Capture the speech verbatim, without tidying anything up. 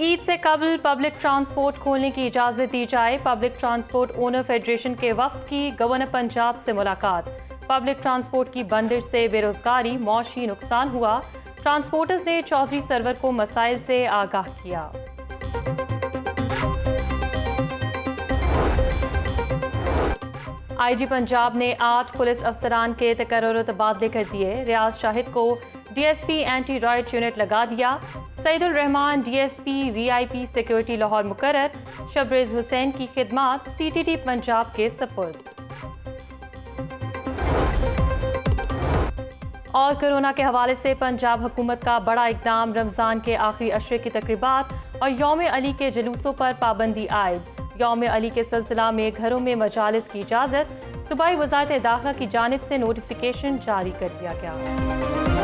ईद से कबल public transport खोलने की इजाज़त दी जाए। पब्लिक ट्रांसपोर्ट ओनर फेडरेशन के वफ्द की गवर्नर पंजाब से मुलाकात। पब्लिक ट्रांसपोर्ट की बंदिश से बेरोजगारी, मौशी नुकसान हुआ। ट्रांसपोर्टर्स ने चौधरी सरवर को मसाइल से आगाह किया। आई जी पंजाब ने आठ पुलिस अफसरान के तकर्रुर तबादले कर दिए। रियाज शाहिद को D S P anti riot unit लगा दिया। Saeedul Rehman D S P V I P security Lahore मुकर्रर। शबरेज हुसैन की खिदमात सी टी टी पंजाब के सपुर्द। और कोरोना के हवाले से पंजाब हुकूमत का बड़ा इकदाम। रमज़ान के आखिरी अशरे की तकरीबात और यौम अली के जुलूसों पर पाबंदी आयद। यौम अली के सिलसिला में घरों में मजालिस की इजाज़त। सूबाई वज़ारत दाखिला की जानिब से नोटिफिकेशन जारी कर दिया गया।